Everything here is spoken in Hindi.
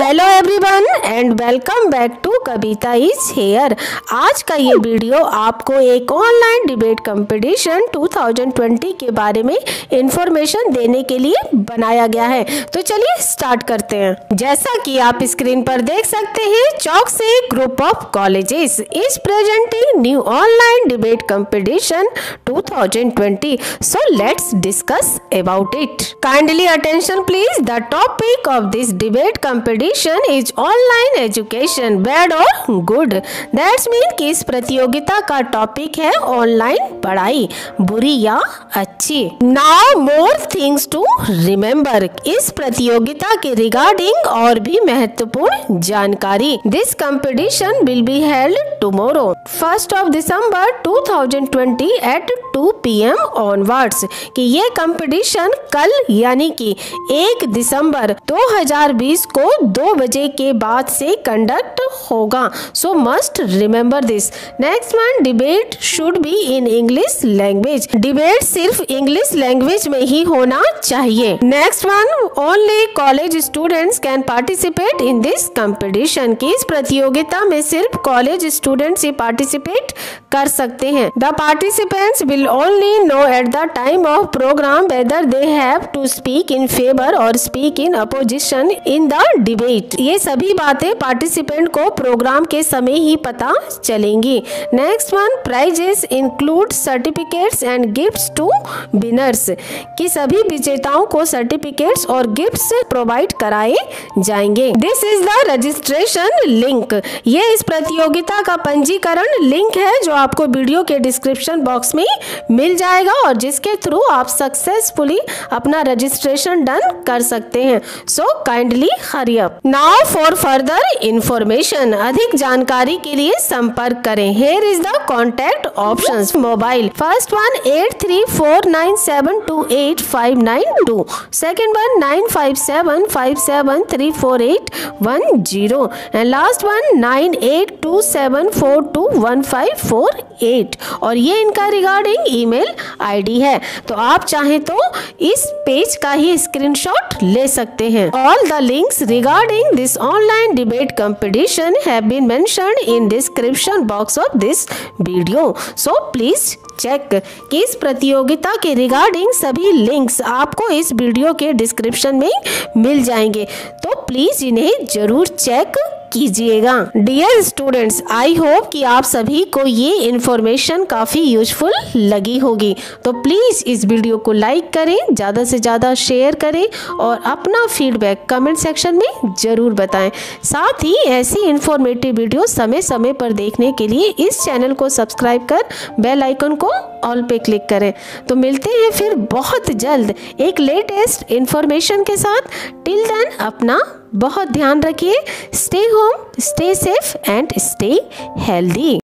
Hello everyone and welcome back to Kavita is here. आज का ये वीडियो आपको एक ऑनलाइन डिबेट कंपटीशन 2020 के बारे में इंफॉर्मेशन देने के लिए बनाया गया है। तो चलिए स्टार्ट करते हैं। जैसा कि आप स्क्रीन पर देख सकते हैं, Chouksey group of colleges is presenting new online debate competition 2020। So let's discuss about it. Kindly attention please. The topic of this debate competition is online education, bad और गुड। दैट्स मीन कि इस प्रतियोगिता का टॉपिक है ऑनलाइन पढ़ाई, बुरी या अच्छी। Now more things to remember. इस प्रतियोगिता के रिगार्डिंग और भी महत्वपूर्ण जानकारी। This competition will be held tomorrow 1 December 2020 at 2 PM onwards. कि ये कंपटीशन कल यानी कि 1 दिसंबर 2020 को 2 बजे के बाद से कंडक्ट होगा। So must remember this. Next one, debate should be in English language. Debate सिर्फ इंग्लिश लैंग्वेज में ही होना चाहिए। Next one, only college students can participate in this competition. की इस प्रतियोगिता में सिर्फ कॉलेज स्टूडेंट्स ही पार्टिसिपेट कर सकते हैं। The participants will only know at the time of programme whether they have to speak in favour और speak in opposition in the debate. ये सभी बातें पार्टिसिपेंट को प्रोग्राम के समय ही पता चलेंगी। Next one, prizes include certificates and gifts to winners. कि सभी विजेताओं को सर्टिफिकेट्स और गिफ्ट्स प्रोवाइड कराए जाएंगे। This is the registration link. ये इस प्रतियोगिता का पंजीकरण लिंक है जो आपको वीडियो के डिस्क्रिप्शन बॉक्स में मिल जाएगा और जिसके थ्रू आप सक्सेसफुली अपना रजिस्ट्रेशन डन कर सकते हैं। So kindly hurry up. Now for further information. अधिक जानकारी के लिए संपर्क करें। Here is the contact options. Mobile first one 8349728592, second one 9575734810 and last one 9827421548 और ये इनका रिगार्डिंग ईमेल आईडी है। तो आप चाहें तो इस पेज का ही स्क्रीनशॉट ले सकते हैं। All the links regarding this online debate competition have been mentioned in description box of this video. So please check. कि इस प्रतियोगिता के रिगार्डिंग सभी लिंक्स आपको इस वीडियो के डिस्क्रिप्शन में मिल जाएंगे, तो प्लीज इन्हें जरूर चेक कीजिएगा। डियर स्टूडेंट्स, आई होप कि आप सभी को ये इन्फॉर्मेशन काफ़ी यूजफुल लगी होगी। तो प्लीज़ इस वीडियो को लाइक करें, ज़्यादा से ज़्यादा शेयर करें और अपना फीडबैक कमेंट सेक्शन में ज़रूर बताएं। साथ ही ऐसी इन्फॉर्मेटिव वीडियो समय समय पर देखने के लिए इस चैनल को सब्सक्राइब कर बेल आइकन को ऑल पे क्लिक करें। तो मिलते हैं फिर बहुत जल्द एक लेटेस्ट इन्फॉर्मेशन के साथ। टिल देन अपना बहुत ध्यान रखिए। Stay home, stay safe and stay healthy.